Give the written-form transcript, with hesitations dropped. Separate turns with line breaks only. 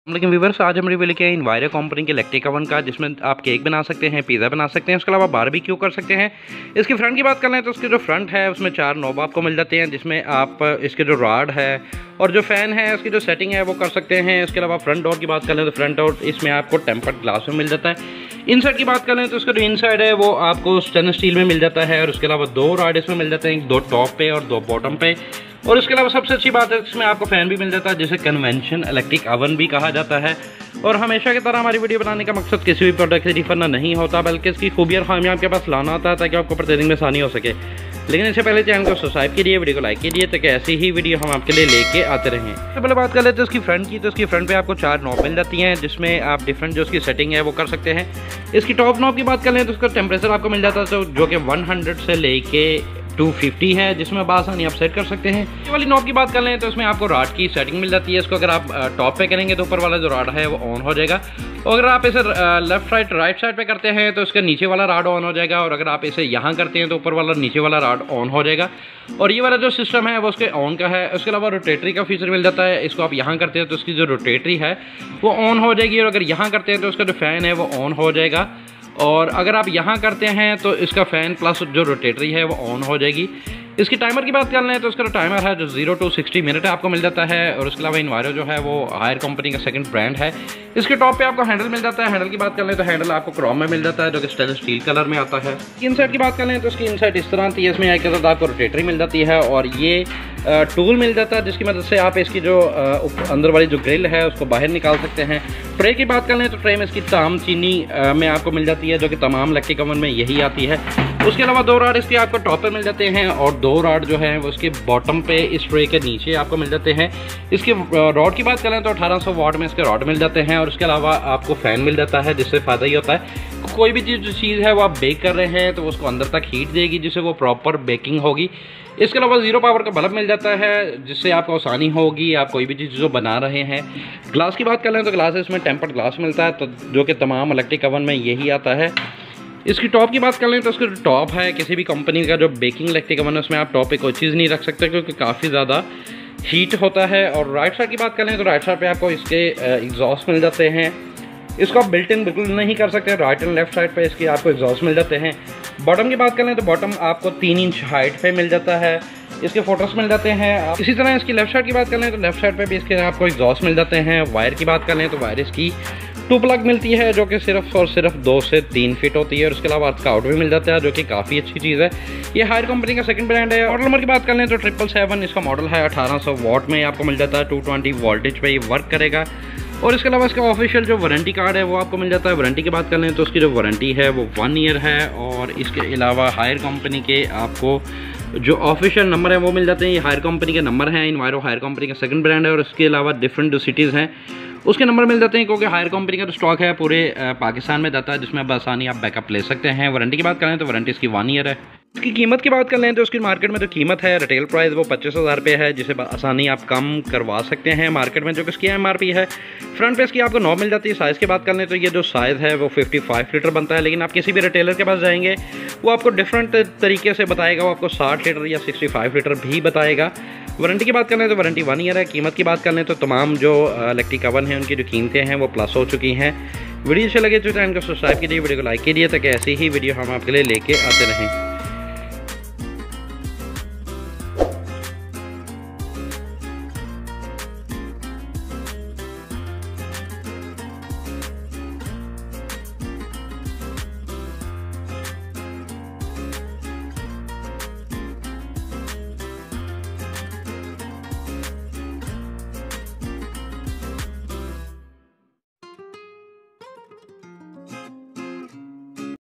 लेकिन व्यूअर्स आज हम रिव्यू लेके आए इनवायरो कंपनी के इलेक्ट्रिक ओवन का, जिसमें आप केक बना सकते हैं, पिज़्ज़ा बना सकते हैं, उसके अलावा बारबेक्यू कर सकते हैं। इसकी फ्रंट की बात कर लें तो उसके जो फ्रंट है उसमें 4 नॉब आपको मिल जाते हैं, जिसमें आप इसके जो रॉड है और जो फ़ैन है उसकी जो सेटिंग है वो कर सकते हैं। इसके अलावा फ्रंट डोर की बात कर लें तो फ्रंट डोर इसमें आपको टेम्पर्ड ग्लास में मिल जाता है। इनसाइड की बात कर लें तो उसका जो इनसाइड है वो आपको स्टेनलेस स्टील में मिल जाता है, और उसके अलावा 2 रॉड इसमें मिल जाते हैं, 2 टॉप पे और 2 बॉटम पे। और उसके अलावा सबसे अच्छी बात है इसमें आपको फ़ैन भी मिल जाता है, जिसे कन्वेंशन इलेक्ट्रिक ओवन भी कहा जाता है। और हमेशा की तरह हमारी वीडियो बनाने का मकसद किसी भी प्रोडक्ट से डिफर नहीं होता, बल्कि इसकी खूबियाँ और खामियां आपके पास लाना होता है ताकि आपको परचेजिंग में आसानी हो सके। लेकिन इससे पहले चैनल को सब्सक्राइब कीजिए, वीडियो को लाइक कीजिए ताकि ऐसी ही वीडियो हम आपके लिए लेके आते रहें। तो पहले बात कर लेते हैं इसकी फ्रंट की। तो इसकी फ्रंट पे आपको 4 नॉब मिल जाती हैं, जिसमें आप डिफरेंट जो इसकी सेटिंग है वो कर सकते हैं। इसकी टॉप नॉब की बात कर लें तो उसका टेम्परेचर आपको मिल जाता है जो कि 100 से लेके 250 है, जिसमें आसानी आप सेट कर सकते हैं। ये वाली नॉब की बात कर लें तो इसमें आपको रॉड की सेटिंग मिल जाती है। इसको अगर आप टॉप पे करेंगे तो ऊपर वाला जो रॉड है वो ऑन हो जाएगा, और अगर आप इसे लेफ्ट साइड राइट साइड पे करते हैं तो इसका नीचे वाला रॉड ऑन हो जाएगा, और अगर आप इसे यहाँ करते हैं तो ऊपर वाला नीचे वाला रॉड ऑन हो जाएगा। और ये वाला जो सिस्टम है वो उसके ऑन का है। उसके अलावा रोटेटरी का फीचर मिल जाता है। इसको आप यहाँ करते हैं तो उसकी जो रोटेटरी है वो ऑन हो जाएगी, और अगर यहाँ करते हैं तो उसका जो फ़ैन है वो ऑन हो जाएगा। और अगर आप यहाँ करते हैं तो इसका फ़ैन प्लस जो रोटेटरी है वो ऑन हो जाएगी। इसकी टाइमर की बात कर लें तो उसका जो टाइमर है जो 0 to 60 मिनट आपको मिल जाता है। और उसके अलावा इनवायरो जो है वो हायर कंपनी का सेकंड ब्रांड है। इसके टॉप पे आपको हैंडल मिल जाता है। हैंडल की बात कर लें तो हैंडल आपको क्रोम में मिल जाता है, जो कि स्टेनलेस स्टील कलर में आता है। इनसाइड की बात कर लें तो उसकी इनसाइड इस तरह आती है। इसमें एक साथ आपको रोटेटरी मिल जाती है, और ये टूल मिल जाता है जिसकी मदद से आप इसकी जो अंदर वाली जो ग्रिल है उसको बाहर निकाल सकते हैं। ट्रे की बात कर लें तो ट्रे में इसकी ताम चीनी में आपको मिल जाती है, जो कि तमाम इलेक्ट्रिक ओवन में यही आती है। उसके अलावा 2 रॉड इसके आपको टॉप पे मिल जाते हैं, और 2 रॉड जो है वो उसके बॉटम पे इस ट्रे के नीचे आपको मिल जाते हैं। इसके रॉड की बात करें तो 1800 वाट में इसके रॉड मिल जाते हैं, और उसके अलावा आपको फ़ैन मिल जाता है, जिससे फ़ायदा ही होता है कोई भी चीज़ है वो आप बेक कर रहे हैं तो उसको अंदर तक हीट देगी, जिससे वो प्रॉपर बेकिंग होगी। इसके अलावा 0 पावर का बल्ब मिल जाता है, जिससे आपको आसानी होगी आप कोई भी चीज़ जो बना रहे हैं। ग्लास की बात कर लें तो ग्लास इसमें टेम्पर्ड ग्लास मिलता है, तो जो कि तमाम इलेक्ट्रिक ओवन में यही आता है। इसकी टॉप की बात कर लें तो उसका जो टॉप है किसी भी कंपनी का जो बेकिंग इलेक्ट्रिक ओवन है उसमें आप टॉप पे कोई चीज़ नहीं रख सकते, क्योंकि काफ़ी ज़्यादा हीट होता है। और राइट साइड की बात कर लें तो राइट साइड पे आपको इसके एग्जॉस्ट मिल जाते हैं। इसको आप बिल्ट इन बिल्कुल नहीं कर सकते, राइट एंड लेफ्ट साइड पे इसके आपको एग्जॉस्ट मिल जाते हैं। बॉटम की बात कर लें तो बॉटम आपको 3 इंच हाइट पे मिल जाता है। इसके फोटोस मिल जाते हैं। इसी तरह इसकी लेफ्ट साइड की बात कर लें तो लेफ्ट साइड पे भी इसके आपको एग्जॉस्ट मिल जाते हैं। वायर की बात कर लें तो वायर इसकी 2 प्लग मिलती है, जो कि सिर्फ और सिर्फ 2 से 3 फीट होती है। और उसके अलावा अर्थ आउट भी मिल जाता है, जो कि काफ़ी अच्छी चीज़ है। ये हायर कंपनी का सेकंड ब्रांड है। मॉडल नंबर की बात कर लें तो 777 इसका मॉडल है। 1800 वाट में आपको मिल जाता है, 220 वोल्टेज पे ये वर्क करेगा। और इसके अलावा इसका ऑफिशियल जो वारंटी कार्ड है वो आपको मिल जाता है। वारंटी की बात कर लें तो उसकी जो वारंटी है वो 1 ईयर है। और इसके अलावा हायर कंपनी के आपको जो ऑफिशियल नंबर है वो मिल जाते हैं। ये हायर कंपनी के नंबर हैं। इनवायरो हायर कंपनी का सेकंड ब्रांड है, और इसके अलावा डिफरेंट जो सिटीज़ हैं उसके नंबर मिल जाते हैं, क्योंकि हायर कंपनी का जो स्टॉक है पूरे पाकिस्तान में जाता है, जिसमें अब आसानी आप बैकअप ले सकते हैं। वारंटी की बात करें तो वारंटी इसकी 1 ईयर है। इसकी कीमत की बात कर लें तो उसकी मार्केट में जो कीमत है रिटेल प्राइस वो 25,000 रुपये है, जिसे आसानी आप कम करवा सकते हैं मार्केट में, जो कि इसकी MRP है। फ्रंट पे इसकी आपको 9 मिल जाती है। साइज़ की बात कर लें तो ये जो साइज़ है वो 55 लीटर बनता है, लेकिन आप किसी भी रिटेलर के पास जाएंगे वो आपको डिफरेंट तरीके से बताएगा, वो आपको 60 लीटर या 65 लीटर भी बताएगा। वारंटी की बात कर लें तो वारंटी 1 ईयर है। कीमत की बात कर लें तो तमाम जो इलेक्ट्रिक ओवन है उनकी जो कीमतें हैं वो प्लस हो चुकी हैं। वीडियो अच्छे लगे तो चैनल को सब्सक्राइब कीजिए, वीडियो को लाइक कीजिए ताकि ऐसी ही वीडियो हम आपके लिए लेके आते रहें।